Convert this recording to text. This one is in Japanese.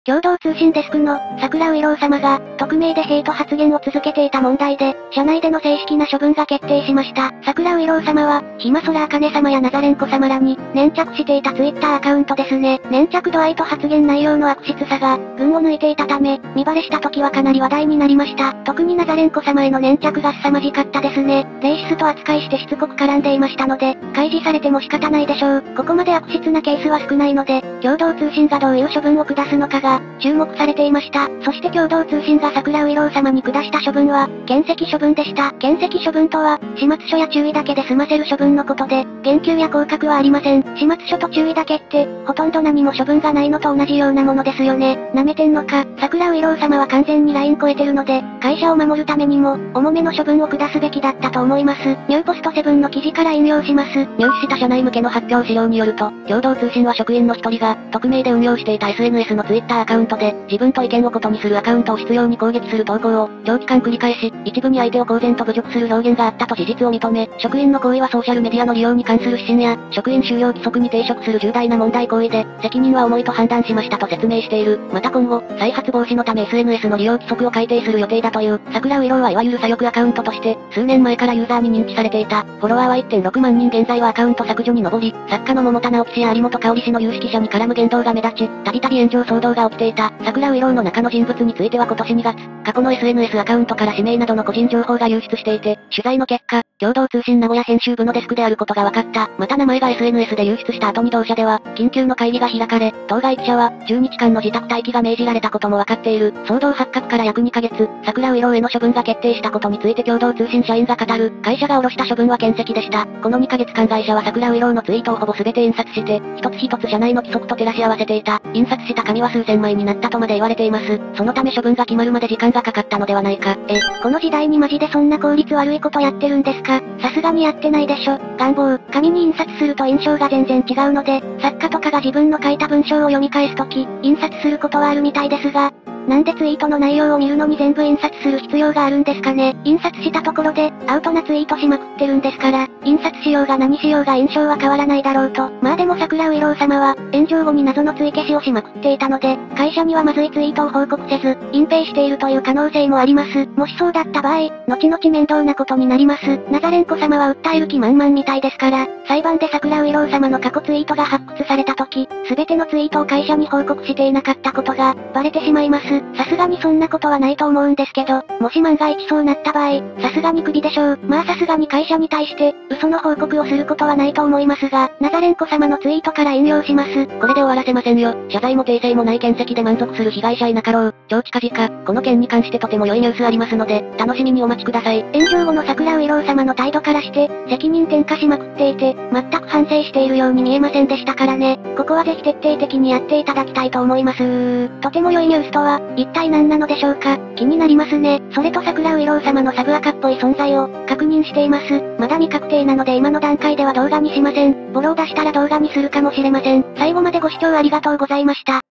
共同通信デスクの、桜ういろう様が、匿名でヘイト発言を続けていた問題で、社内での正式な処分が決定しました。桜ういろう様は、ひまそらあかね様やナザレンコ様らに、粘着していたツイッターアカウントですね。粘着度合いと発言内容の悪質さが、群を抜いていたため、見バレした時はかなり話題になりました。特にナザレンコ様への粘着が凄まじかったですね。レイシスと扱いしてしつこく絡んでいましたので、開示されても仕方ないでしょう。ここまで悪質なケースは少ないので、共同通信がどういう処分を下すのかが、注目されていました。そして共同通信が桜ういろう様に下した処分は、検責処分でした。検責処分とは、始末書や注意だけで済ませる処分のことで、減給や降格はありません。始末書と注意だけって、ほとんど何も処分がないのと同じようなものですよね。舐めてんのか、桜ういろう様は完全にライン超えてるので、会社を守るためにも、重めの処分を下すべきだったと思います。ニューポスト7の記事から引用します。 入手した社内向けの発表資料によると、共同通信は職員の一人が、匿名で運用していた SNS の Twitter アカウントで、自分と意見を異にするアカウントを執拗に攻撃する投稿を、長期間繰り返し、一部に相手を公然と侮辱する表現があったと事実を認め、職員の行為はソーシャルメディアの利用に関する指針や、職員就業規則に抵触する重大な問題行為で、責任は重いと判断しましたと説明している。また今後、再発防止のため SNS の利用規則を改定する予定だという。桜ういろうはいわゆる左翼アカウントとして、数年前からユーザーに認知されていた。フォロワーは 1.6 万人現在はアカウント削除に上り、作家の桃田直樹氏や有本香織氏の有識者に絡む言動が目立ち、たびたび炎上騒動が起きていた。桜ういろうの中の人物については今年2月、過去の SNS アカウントから氏名などの個人情報が流出していて、取材の結果、共同通信名古屋編集部のデスクであることが分かった。また名前が SNS で流出した後に同社では、緊急の会議が開かれ、当該記者は、10日間の自宅待機が命じられたことも分かっている。騒動発覚から約2ヶ月、桜ういろうへの処分が決定したことについて共同通信社員が語る。会社が下ろした処分は検責でした。この2ヶ月間会社は桜ういろうのツイートをほぼ全て印刷して、一つ一つ社内の規則と照らし合わせていた。印刷した紙は数千枚になったとまで言われています。そのため処分が決まるまで時間がかかったのではないか。 この時代にマジでそんな効率悪いことやってるんですか？さすがにやってないでしょ。願望、紙に印刷すると印象が全然違うので、作家とかが自分の書いた文章を読み返すとき、印刷することはあるみたいですが、なんでツイートの内容を見るのに全部印刷する必要があるんですかね。印刷したところで、アウトなツイートしまくってるんですから、印刷しようが何しようが印象は変わらないだろうと。まあでも桜ういろう様は、炎上後に謎の追消しをしまくっていたので、会社にはまずいツイートを報告せず、隠蔽しているという可能性もあります。もしそうだった場合、後々面倒なことになります。ナザレンコ様は訴える気満々みたいですから、裁判で桜ういろう様の過去ツイートが発掘された時、すべてのツイートを会社に報告していなかったことが、バレてしまいます。さすがにそんなことはないと思うんですけど、もし万が一そうなった場合、さすがにクビでしょう。まあさすがに会社に対して、嘘の報告をすることはないと思いますが、ナザレンコ様のツイートから引用します。 これで終わらせませんよ。謝罪も訂正もない検責で満足する被害者いなかろう。超近々、この件に関してとても良いニュースありますので、楽しみにお待ちください。 炎上後の桜ういろう様の態度からして、責任転嫁しまくっていて、全く反省しているように見えませんでしたからね。ここはぜひ徹底的にやっていただきたいと思います。とても良いニュースとは、一体何なのでしょうか。気になりますね。それと桜ういろう様のサブアカっぽい存在を、確認しています。まだ未確定なので今の段階では動画にしません。ボロを出したら動画にするかもしれません。最後までご視聴ありがとうございました。